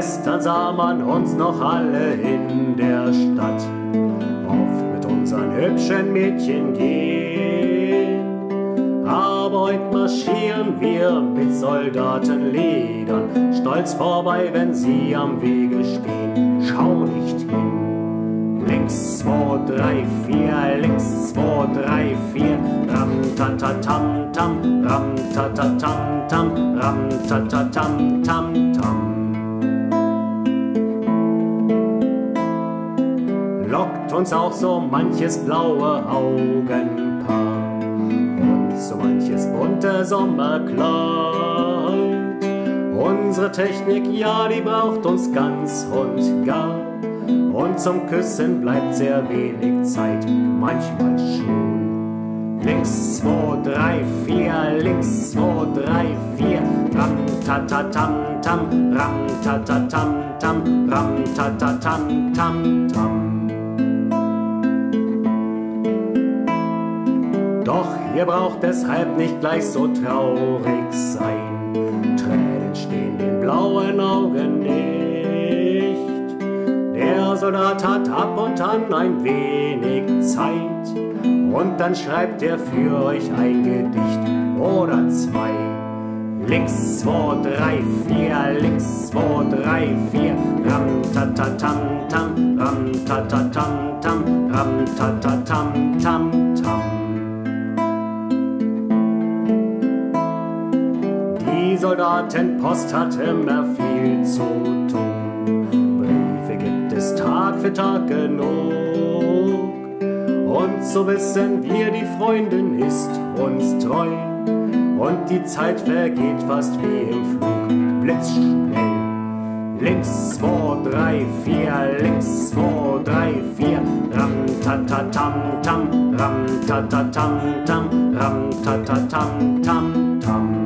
Gestern sah man uns noch alle in der Stadt, oft mit unseren hübschen Mädchen gehen. Aber heut marschieren wir mit Soldatenledern, stolz vorbei, wenn sie am Wege stehen. Schau nicht hin. Links, 2, 3, 4, links, 2, 3, 4, ram-ta-ta-tam-tam, ram-ta-ta-tam-tam, ram-ta-ta-tam-tam-tam. Lockt uns auch so manches blaue Augenpaar und so manches bunte Sommerkleid. Unsere Technik, ja, die braucht uns ganz und gar, und zum Küssen bleibt sehr wenig Zeit, manchmal schon. Links, 2, 3, 4, links, 2, 3, 4, ram-ta-ta-tam-tam, ram-ta-ta-tam-tam, ram-ta-ta-tam-tam-tam. Doch ihr braucht deshalb nicht gleich so traurig sein, Tränen stehen den blauen Augen nicht. Der Soldat hat ab und an ein wenig Zeit, und dann schreibt er für euch ein Gedicht oder zwei. Links, 2, 3, 4, links, 2, 3, 4, ram-ta-ta-tam-tam, ram-ta-ta-tam-tam, ram-ta-ta-tam-tam-tam. Die Soldatenpost hat immer viel zu tun, Briefe gibt es Tag für Tag genug, und so wissen wir, die Freundin ist uns treu, und die Zeit vergeht fast wie im Flug, blitzschnell. Links, 2, 3, 4, links, 2, 3, 4, ram-ta-ta-tam-tam, ram-ta-ta-tam-tam, ram-ta-ta-tam-tam-tam.